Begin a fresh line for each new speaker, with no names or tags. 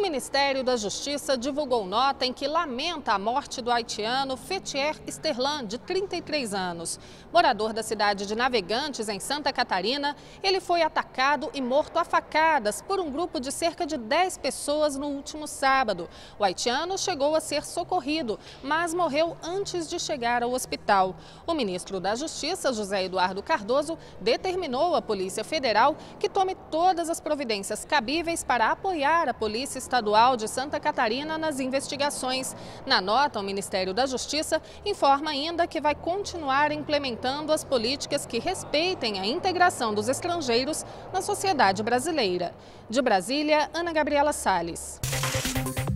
Ministério da Justiça divulgou nota em que lamenta a morte do haitiano Fetier Sterlan, de 33 anos. Morador da cidade de Navegantes, em Santa Catarina, ele foi atacado e morto a facadas por um grupo de cerca de 10 pessoas no último sábado. O haitiano chegou a ser socorrido, mas morreu antes de chegar ao hospital. O ministro da Justiça, José Eduardo Cardoso, determinou à Polícia Federal que tome todas as providências cabíveis para apoiar a Polícia Estadual de Santa Catarina nas investigações. Na nota, o Ministério da Justiça informa ainda que vai continuar implementando as políticas que respeitem a integração dos estrangeiros na sociedade brasileira. De Brasília, Ana Gabriela Salles.